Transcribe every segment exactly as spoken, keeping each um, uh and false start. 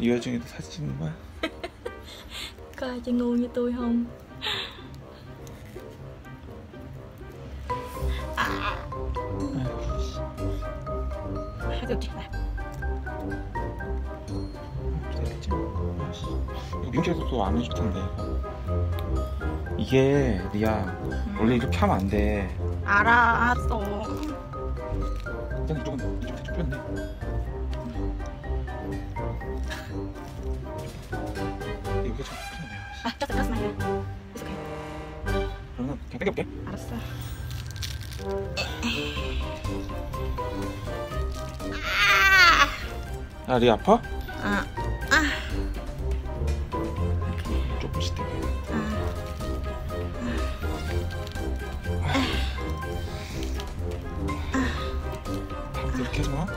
이 와중에도 사진 찍는 거야? Có ai chơi ngu như tôi không? À. Được chị này. 이거 미용실에서도 안 해줄 텐데. 이게 리아 음. 원래 이렇게 하면 안 돼. 알았어. 일단 이쪽은 이쪽 살짝 풀렸네. 이거 좀 풀렸네. 아, just just my hair. It's okay. 그러면 그냥 당겨볼게. 알았어. 아, 리아 아파? 아, 아, 이렇게 조금씩 당겨. 이렇게 하지 마.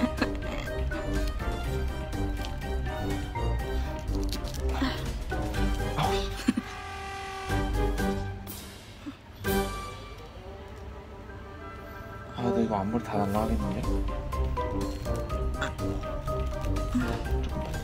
아, 나 이거 앞머리 다 날라가겠는데? 조금 더.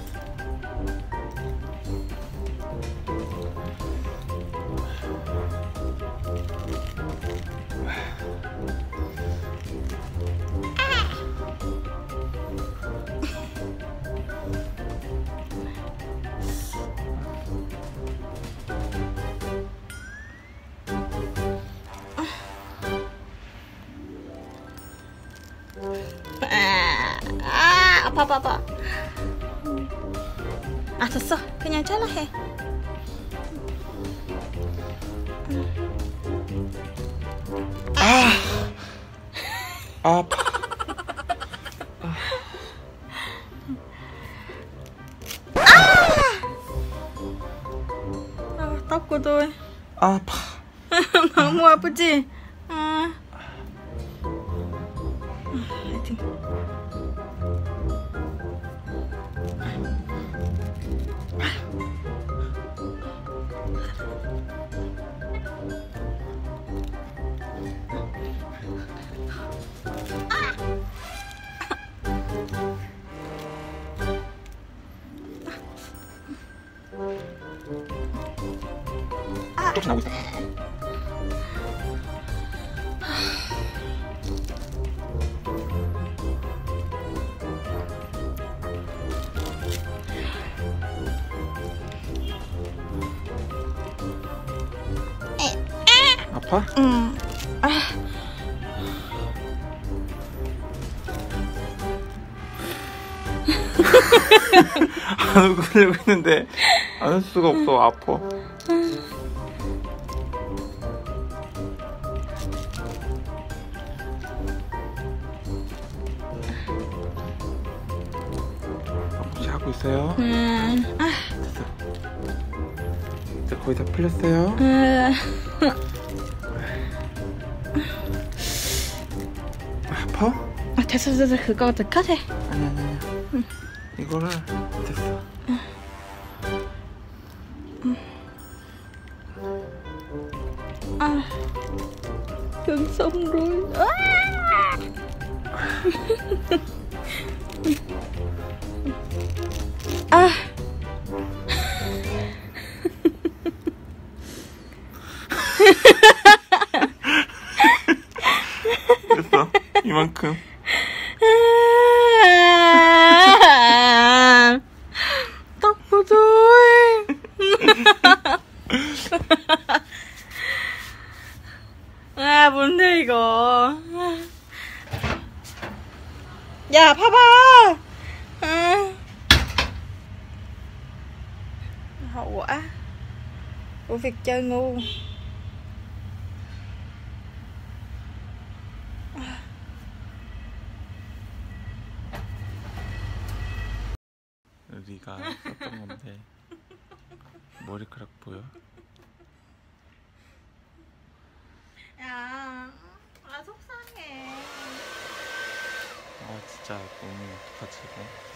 아, 아, 아파, 아파, 아파. 아, 됐어. 그냥 잘라 해. 아, 아파. 아, tóc của tôi. 아파. 너무 아프지? 아. 하여튼. 조금씩 나오고 있어. 아파? 응. 아. 안 웃으려고 했는데 안 할 수가 없어. 아파. 아버지 하고 있어요? 음. 아. 됐어. 이제 거의 다 풀렸어요? 음. 아파? 아, 됐어, 됐어. 그거 컷 해. 아니 아니 아니. 응. 이거를 됐어. À, gần xong rồi. À. À. 됐어. 이만큼. Tóc của tôi. 아, 뭔데 이거. 야, 봐봐. 아. Hậu quả của việc chơi ngu. 네가 썼던 건데 머리카락 보여? 야, 아 속상해. 아 진짜 너무 어떡하지 이거?